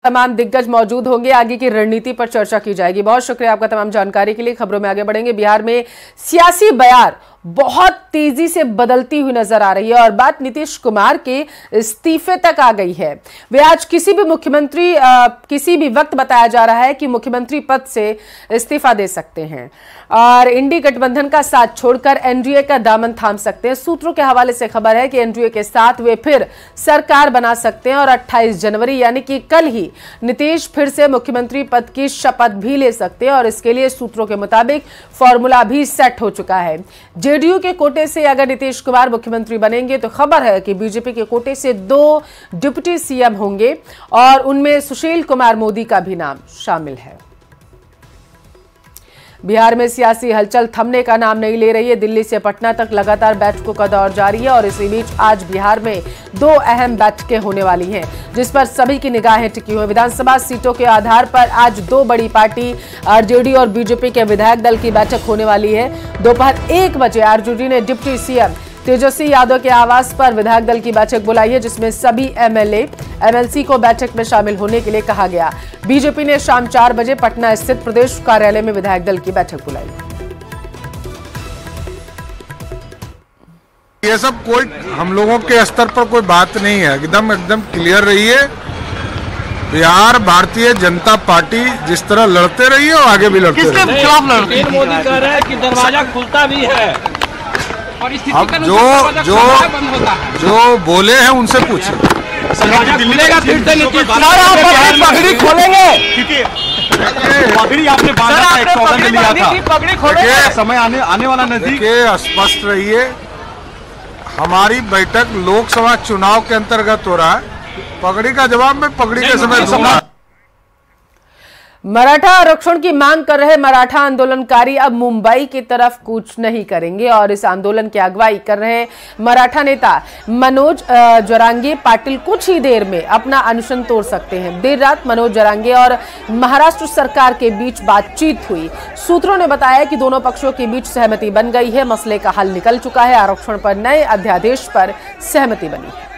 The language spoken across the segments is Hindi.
तमाम दिग्गज मौजूद होंगे। आगे की रणनीति पर चर्चा की जाएगी। बहुत शुक्रिया आपका तमाम जानकारी के लिए। खबरों में आगे बढ़ेंगे। बिहार में सियासी बयार बहुत तेजी से बदलती हुई नजर आ रही है और बात नीतीश कुमार के इस्तीफे तक आ गई है। वे आज किसी भी वक्त बताया जा रहा है कि मुख्यमंत्री पद से इस्तीफा दे सकते हैं और इंडी गठबंधन का साथ छोड़कर एनडीए का दामन थाम सकते हैं। सूत्रों के हवाले से खबर है कि एनडीए के साथ वे फिर सरकार बना सकते हैं और 28 जनवरी यानी कि कल ही नीतीश फिर से मुख्यमंत्री पद की शपथ भी ले सकते हैं और इसके लिए सूत्रों के मुताबिक फॉर्मूला भी सेट हो चुका है। जेडीयू के कोटे से अगर नीतीश कुमार मुख्यमंत्री बनेंगे तो खबर है कि बीजेपी के कोटे से 2 डिप्टी सीएम होंगे और उनमें सुशील कुमार मोदी का भी नाम शामिल है। बिहार में सियासी हलचल थमने का नाम नहीं ले रही है। दिल्ली से पटना तक लगातार बैठकों का दौर जारी है और इसी बीच आज बिहार में 2 अहम बैठकें होने वाली हैं जिस पर सभी की निगाहें टिकी हुई। विधानसभा सीटों के आधार पर आज 2 बड़ी पार्टी आरजेडी और बीजेपी के विधायक दल की बैठक होने वाली है। दोपहर 1 बजे आरजेडी ने डिप्टी सीएम तेजस्वी यादव के आवास पर विधायक दल की बैठक बुलाई है जिसमें सभी एमएलए एमएलसी को बैठक में शामिल होने के लिए कहा गया। बीजेपी ने शाम 4 बजे पटना स्थित प्रदेश कार्यालय में विधायक दल की बैठक बुलाई। ये सब कोई हम लोगों के स्तर पर कोई बात नहीं है। एकदम क्लियर रही है। बिहार भारतीय जनता पार्टी जिस तरह लड़ते रही है और आगे भी लड़ते रही है। किसके खिलाफ लड़ते हैं? मोदी कह रहे हैं कि दरवाजा खुलता भी है और अब जो बोले हैं उनसे पूछिए। खुलेगा फिर से नीतीश पगड़ी खोलेंगे क्योंकि पगड़ी आपने बांधा था, 100 में लिया था। पगड़ी खोलेंगे। समय आने वाला नजदीक। स्पष्ट रहिए, हमारी बैठक लोकसभा चुनाव के अंतर्गत हो रहा है। पगड़ी का जवाब मैं पगड़ी के समय दूंगा। मराठा आरक्षण की मांग कर रहे मराठा आंदोलनकारी अब मुंबई की तरफ कूच नहीं करेंगे और इस आंदोलन की अगुवाई कर रहे मराठा नेता मनोज जरांगे पाटिल कुछ ही देर में अपना अनशन तोड़ सकते हैं। देर रात मनोज जरांगे और महाराष्ट्र सरकार के बीच बातचीत हुई। सूत्रों ने बताया कि दोनों पक्षों के बीच सहमति बन गई है। मसले का हल निकल चुका है। आरक्षण पर नए अध्यादेश पर सहमति बनी है।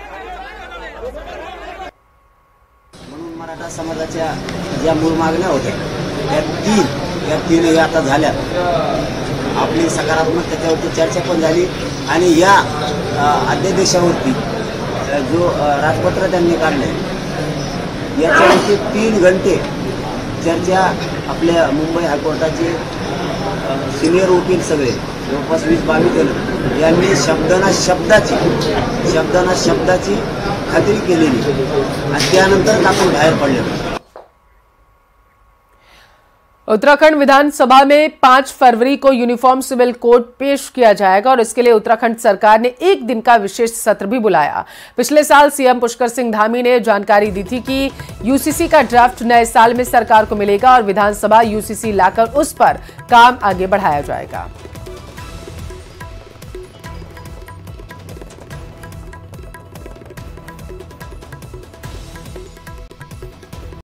मराठा समाजाच्या ज्या मूळ मागण्या होत्या त्या तीन आता झाल्या। आपली सकारात्मक त्याच्यावरती चर्चा पण झाली आणि या अध्यादेशावरती जो राजपत्र त्यांनी काढले याच्यावरती 3 घंटे चर्चा आपल्या मुंबई हायकोर्टाचे सिनियर वकील सगळे जवळपास 20-22 जण यांनी शब्दाना शब्दाची खात्री केलेली आणि त्यानंतर आपण बाहेर पडले। उत्तराखंड विधानसभा में 5 फरवरी को यूनिफॉर्म सिविल कोड पेश किया जाएगा और इसके लिए उत्तराखंड सरकार ने 1 दिन का विशेष सत्र भी बुलाया। पिछले साल सीएम पुष्कर सिंह धामी ने जानकारी दी थी कि यूसीसी का ड्राफ्ट नए साल में सरकार को मिलेगा और विधानसभा यूसीसी लाकर उस पर काम आगे बढ़ाया जाएगा।